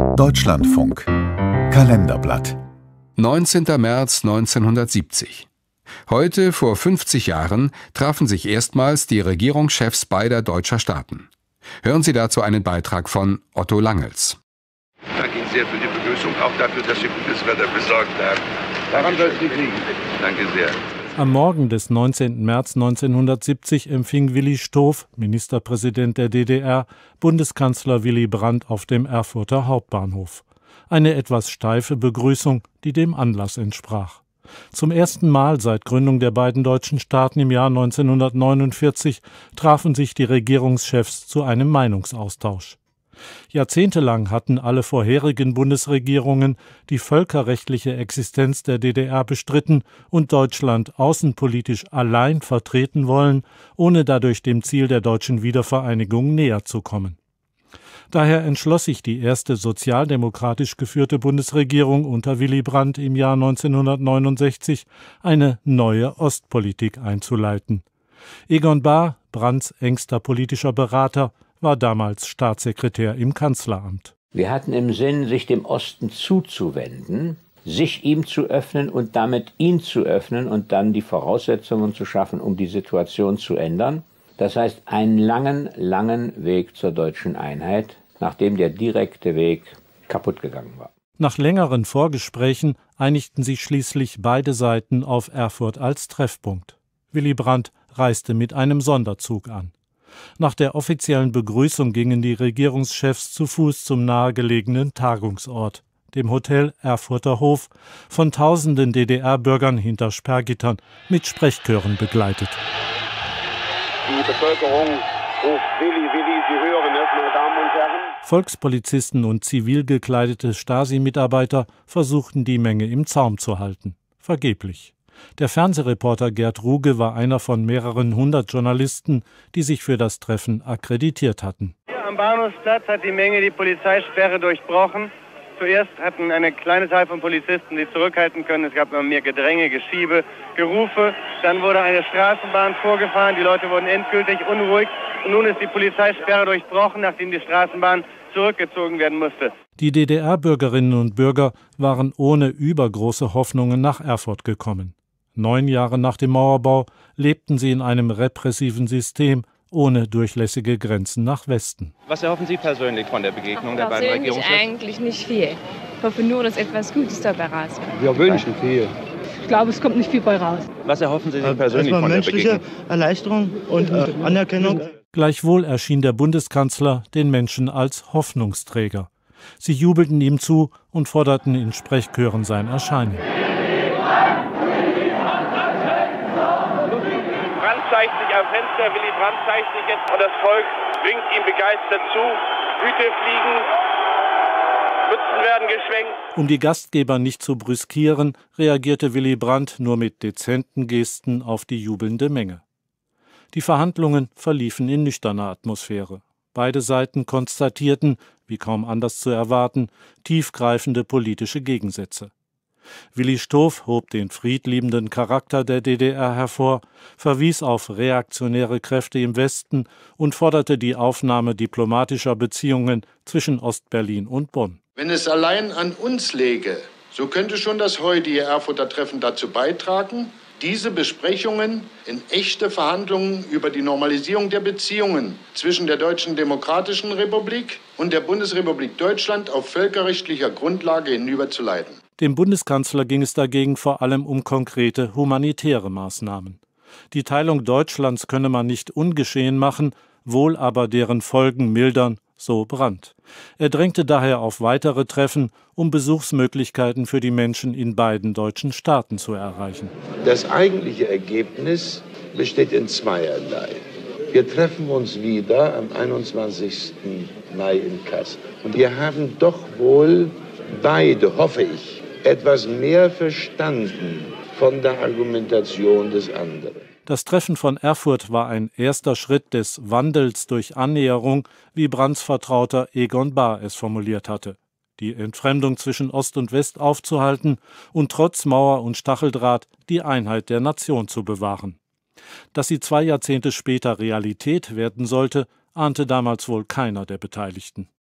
Deutschlandfunk Kalenderblatt 19. März 1970. Heute, vor 50 Jahren, trafen sich erstmals die Regierungschefs beider deutscher Staaten. Hören Sie dazu einen Beitrag von Otto Langels. Ich danke Ihnen sehr für die Begrüßung, auch dafür, dass Sie gutes Wetter besorgt haben. Daran soll es nicht liegen. Danke sehr. Am Morgen des 19. März 1970 empfing Willi Stoph, Ministerpräsident der DDR, Bundeskanzler Willy Brandt auf dem Erfurter Hauptbahnhof. Eine etwas steife Begrüßung, die dem Anlass entsprach. Zum ersten Mal seit Gründung der beiden deutschen Staaten im Jahr 1949 trafen sich die Regierungschefs zu einem Meinungsaustausch. Jahrzehntelang hatten alle vorherigen Bundesregierungen die völkerrechtliche Existenz der DDR bestritten und Deutschland außenpolitisch allein vertreten wollen, ohne dadurch dem Ziel der deutschen Wiedervereinigung näher zu kommen. Daher entschloss sich die erste sozialdemokratisch geführte Bundesregierung unter Willy Brandt im Jahr 1969, eine neue Ostpolitik einzuleiten. Egon Bahr, Brandts engster politischer Berater, war damals Staatssekretär im Kanzleramt. Wir hatten im Sinn, sich dem Osten zuzuwenden, sich ihm zu öffnen und damit ihn zu öffnen und dann die Voraussetzungen zu schaffen, um die Situation zu ändern. Das heißt, einen langen, langen Weg zur deutschen Einheit, nachdem der direkte Weg kaputt gegangen war. Nach längeren Vorgesprächen einigten sich schließlich beide Seiten auf Erfurt als Treffpunkt. Willy Brandt reiste mit einem Sonderzug an. Nach der offiziellen Begrüßung gingen die Regierungschefs zu Fuß zum nahegelegenen Tagungsort, dem Hotel Erfurter Hof, von tausenden DDR-Bürgern hinter Sperrgittern mit Sprechchören begleitet. Die Bevölkerung ruft Willi, Willi, Sie hören es, meine Damen und Herren. Volkspolizisten und zivil gekleidete Stasi-Mitarbeiter versuchten die Menge im Zaum zu halten. Vergeblich. Der Fernsehreporter Gerd Ruge war einer von mehreren hundert Journalisten, die sich für das Treffen akkreditiert hatten. Hier am Bahnhofsplatz hat die Menge die Polizeisperre durchbrochen. Zuerst hatten eine kleine Zahl von Polizisten sie zurückhalten können. Es gab immer mehr Gedränge, Geschiebe, Gerufe. Dann wurde eine Straßenbahn vorgefahren. Die Leute wurden endgültig unruhig. Und nun ist die Polizeisperre durchbrochen, nachdem die Straßenbahn zurückgezogen werden musste. Die DDR-Bürgerinnen und Bürger waren ohne übergroße Hoffnungen nach Erfurt gekommen. 9 Jahre nach dem Mauerbau lebten sie in einem repressiven System ohne durchlässige Grenzen nach Westen. Was erhoffen Sie persönlich von der Begegnung der beiden Persönlich Regierungschefs? eigentlich nicht viel. Ich hoffe nur, dass etwas Gutes dabei rauskommt. Wir wünschen viel. Ich glaube, es kommt nicht viel bei raus. Was erhoffen Sie sich persönlich von der Begegnung? Menschliche Erleichterung und Anerkennung. Gleichwohl erschien der Bundeskanzler den Menschen als Hoffnungsträger. Sie jubelten ihm zu und forderten in Sprechchören sein Erscheinen. Zeigt sich am Fenster, Willy Brandt zeigt sich jetzt und das Volk winkt ihm begeistert zu. Hüte fliegen, Mützen werden geschwenkt. Um die Gastgeber nicht zu brüskieren, reagierte Willy Brandt nur mit dezenten Gesten auf die jubelnde Menge. Die Verhandlungen verliefen in nüchterner Atmosphäre. Beide Seiten konstatierten, wie kaum anders zu erwarten, tiefgreifende politische Gegensätze. Willi Stoph hob den friedliebenden Charakter der DDR hervor, verwies auf reaktionäre Kräfte im Westen und forderte die Aufnahme diplomatischer Beziehungen zwischen Ostberlin und Bonn. Wenn es allein an uns läge, so könnte schon das heutige Erfurter Treffen dazu beitragen, diese Besprechungen in echte Verhandlungen über die Normalisierung der Beziehungen zwischen der Deutschen Demokratischen Republik und der Bundesrepublik Deutschland auf völkerrechtlicher Grundlage hinüberzuleiten. Dem Bundeskanzler ging es dagegen vor allem um konkrete humanitäre Maßnahmen. Die Teilung Deutschlands könne man nicht ungeschehen machen, wohl aber deren Folgen mildern, so Brandt. Er drängte daher auf weitere Treffen, um Besuchsmöglichkeiten für die Menschen in beiden deutschen Staaten zu erreichen. Das eigentliche Ergebnis besteht in zweierlei. Wir treffen uns wieder am 21. Mai in Kassel. Und wir haben doch wohl beide, hoffe ich, etwas mehr verstanden von der Argumentation des anderen. Das Treffen von Erfurt war ein erster Schritt des Wandels durch Annäherung, wie Brandts Vertrauter Egon Bahr es formuliert hatte. Die Entfremdung zwischen Ost und West aufzuhalten und trotz Mauer und Stacheldraht die Einheit der Nation zu bewahren. Dass sie 2 Jahrzehnte später Realität werden sollte, ahnte damals wohl keiner der Beteiligten.